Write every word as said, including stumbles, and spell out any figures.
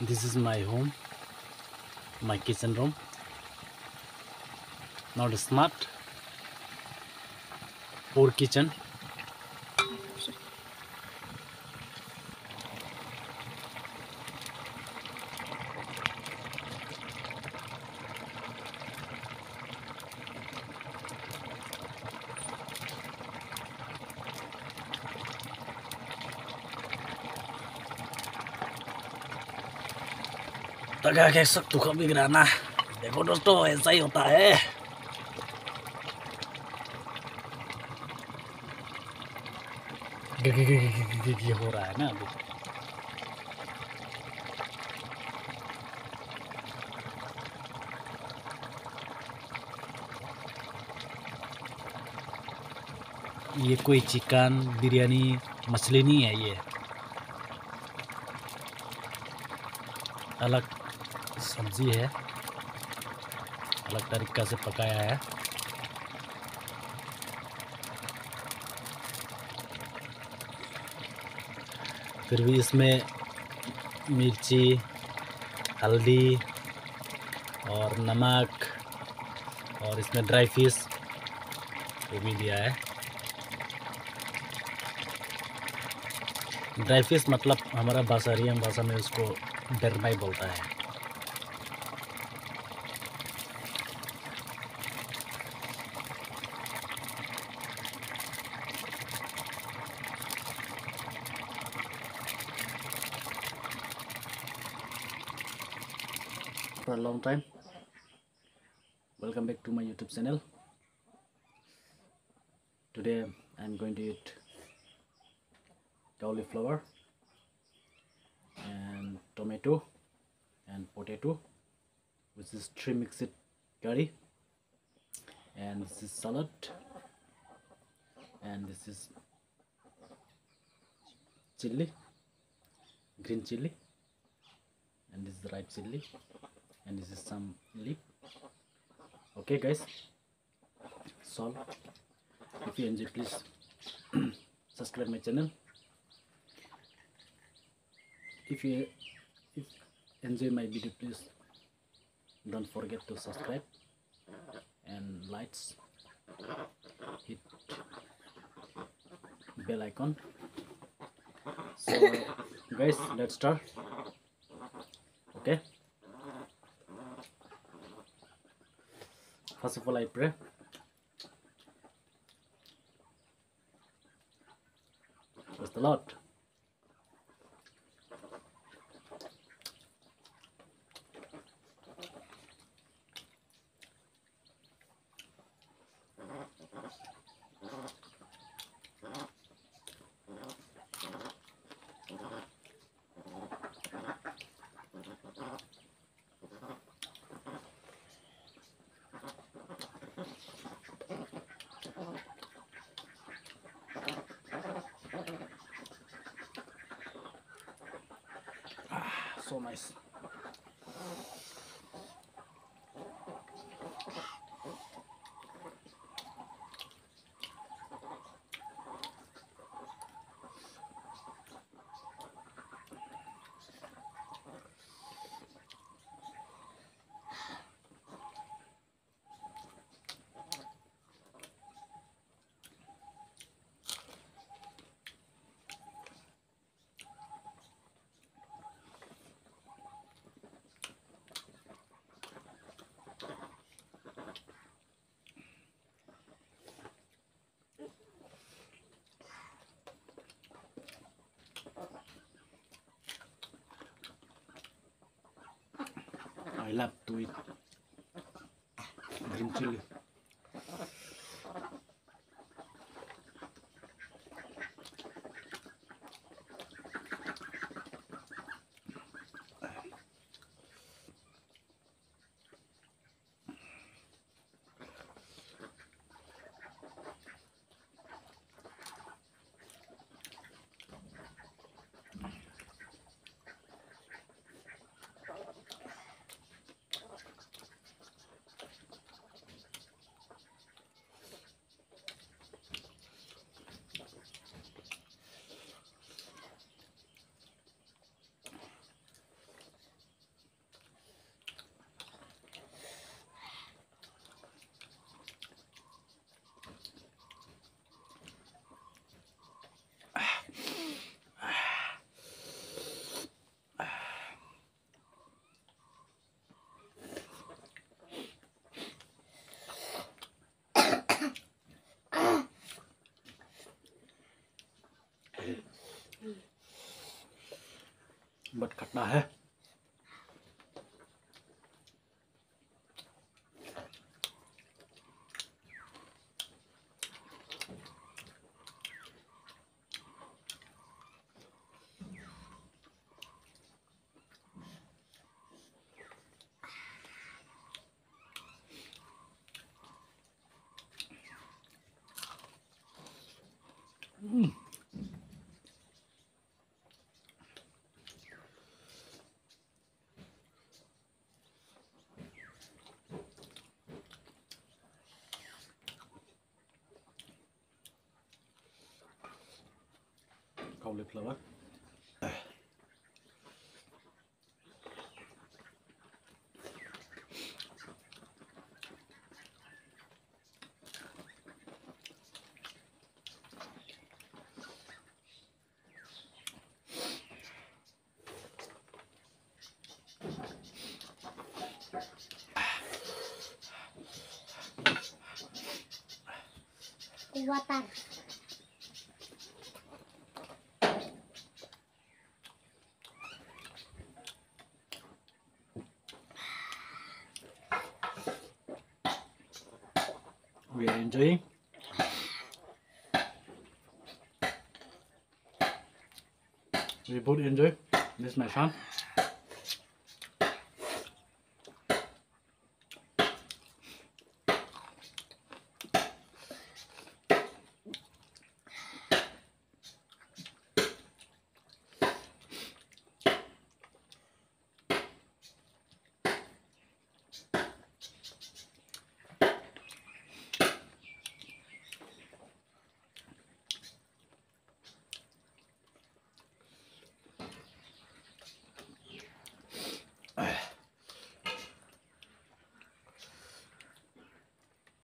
This is my home, my kitchen room. Not smart, poor kitchen. तगा के सब दुख बिगड़ाना। देखो दोस्तों, ऐसा ही होता है। ये हो रहा है ना अभी। ये कोई चिकन बिरयानी मछली नहीं है, ये अलग सब्जी है, अलग तरीका से पकाया है। फिर भी इसमें मिर्ची, हल्दी और नमक और इसमें ड्राई फिश वो भी दिया है। ड्राई फिश मतलब हमारा भाषारियम भाषा में उसको डरमाई बोलता है। For a long time, welcome back to my YouTube channel. Today I'm going to eat cauliflower and tomato and potato, which is three mixed curry, and this is salad, and this is chili, green chili, and this is red chili, and this is some leaf. Okay guys, so if you enjoy, please subscribe my channel. If you if enjoy my video, please don't forget to subscribe and lights, hit bell icon. So guys, let's start. Okay, first of all I pray. Praise the Lord. So nice. I love to eat green chili. But खट्टा है। Mm. Cauliflower. Water. We are enjoying. We both enjoy. This is my son.